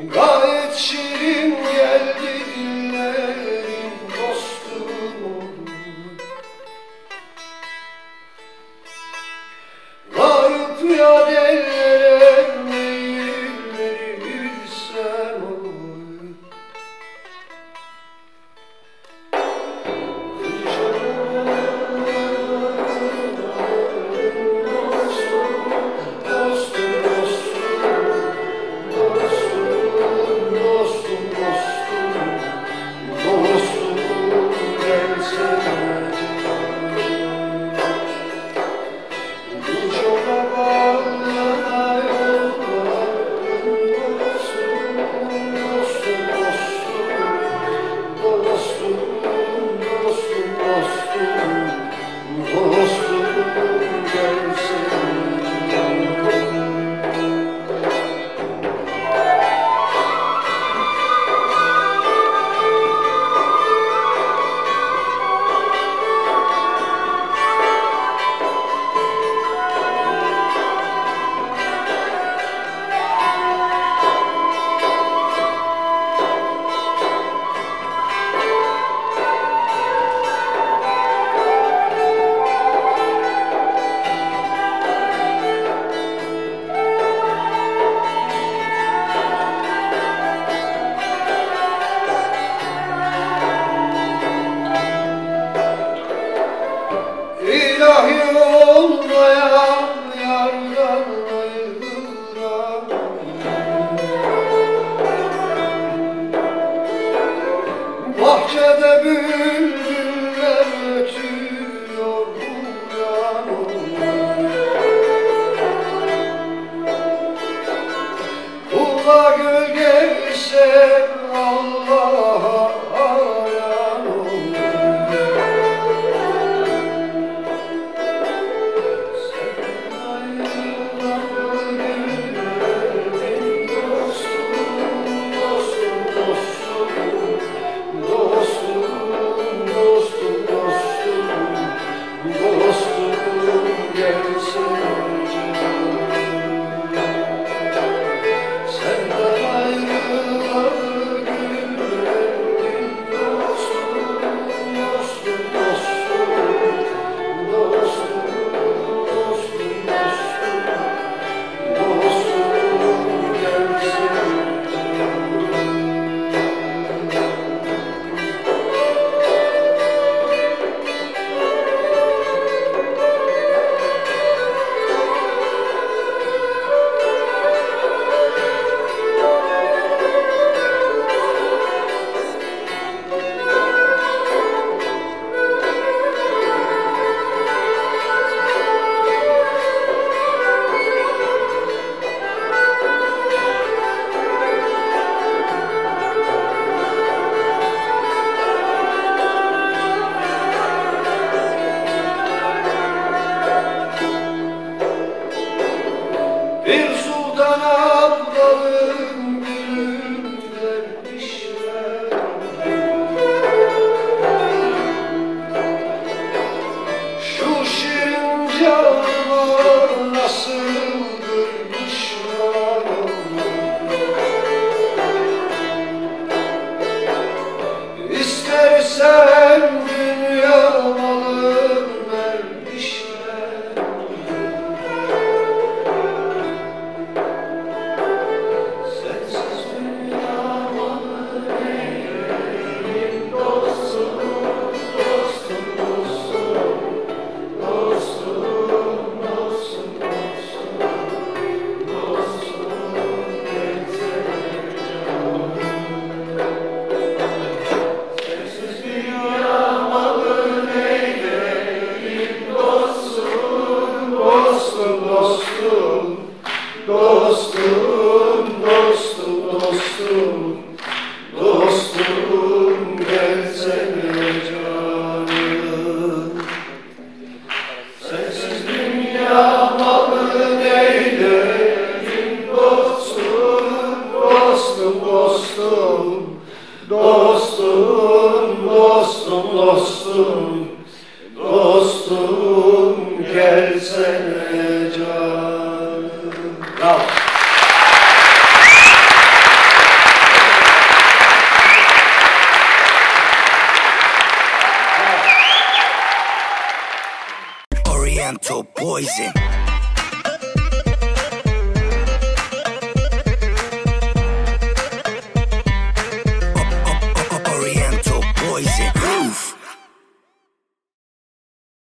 Gayet şirin geldi dillerin dostum. Varıp ya dellere meyilleri bilsem oy. İlahi olmayan yardan ayrılan, bahçede bülbüller ötüyor uyan uyan. Kula gölge ise Allah'a ayan uyan. Bir sultan abdalın gülünden işler, şu şirin canlar nasıldır işler. İstersen dünya malın ver işler. Dostum, dostum, dostum, dostum gelsene canım. Sensiz dünya malı neyleyim dostum, dostum, dostum, dostum, dostum, dostum, dostum gelsene canım. Bravo. Oriental poison.